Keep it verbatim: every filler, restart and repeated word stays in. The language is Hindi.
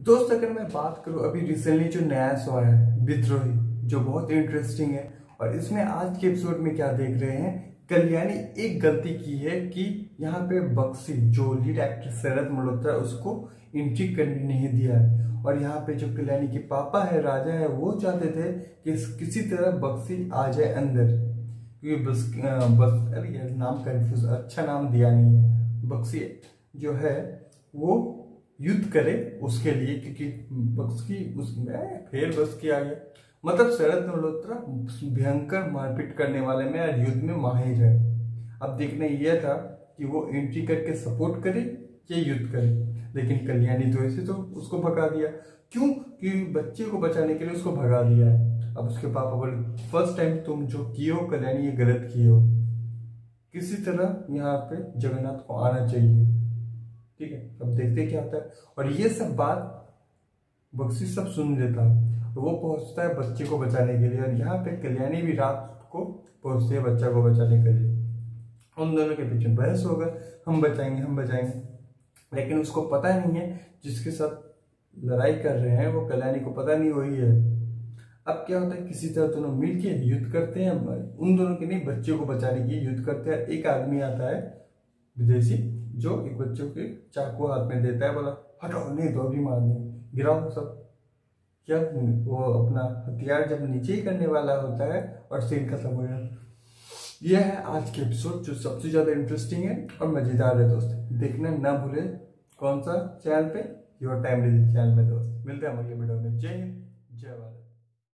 दोस्त अगर मैं बात करूं अभी रिसेंटली जो नया शो है विद्रोही, जो बहुत इंटरेस्टिंग है, और इसमें आज के एपिसोड में क्या देख रहे हैं, कल्याणी एक गलती की है कि यहाँ पे बक्सी जो लीड एक्टर शरद मल्होत्रा उसको एंट्री करने नहीं दिया है। और यहाँ पे जो कल्याणी के पापा है राजा है वो चाहते थे कि किसी तरह बक्सी आ जाए अंदर, क्योंकि बस बस अरे यार नाम कंफ्यूज, अच्छा नाम दिया नहीं है। बक्सी जो है वो युद्ध करे उसके लिए, क्योंकि बक्सी उसमें फिर बस किया गया, मतलब शरद मल्होत्रा भयंकर मारपीट करने वाले में और युद्ध में माहिर है। अब देखना यह था कि वो एंट्री करके सपोर्ट करे या युद्ध करे, लेकिन कल्याणी तो ऐसे तो उसको भगा दिया। क्यों? कि बच्चे को बचाने के लिए उसको भगा दिया है। अब उसके पापा बोले फर्स्ट टाइम तुम जो किए हो कल्याणी ये गलत किए हो, किसी तरह यहाँ पे जगन्नाथ को आना चाहिए। ठीक है, अब देखते क्या होता है। और ये सब बात बक्सी सब सुन लेता है, तो वो पहुंचता है बच्चे को बचाने के लिए, और यहाँ पे कल्याणी भी रात को पहुंचती है बच्चा को बचाने के लिए। उन दोनों के बीच में बहस होगा, हम बचाएंगे हम बचाएंगे, लेकिन उसको पता नहीं है जिसके साथ लड़ाई कर रहे हैं वो कल्याणी को पता नहीं वही है। अब क्या होता है, किसी तरह दोनों मिलके युद्ध करते हैं, उन दोनों के नहीं बच्चे को बचाने की युद्ध करते हैं। एक आदमी आता है विदेशी जो एक बच्चों के चाकू हाथ में देता है, बोला हटाओ नहीं तो अभी मार देंगे, गिराओ सब। क्या वो अपना हथियार जब नीचे ही करने वाला होता है और सीन खत्म हो गया। यह है आज के एपिसोड जो सबसे ज्यादा इंटरेस्टिंग है और मजेदार है। दोस्त देखना ना भूले, कौन सा चैनल पे, योर टाइम चैनल में। दोस्त मिलते हैं अगले वीडियो में। जय हिंद, जय भारत।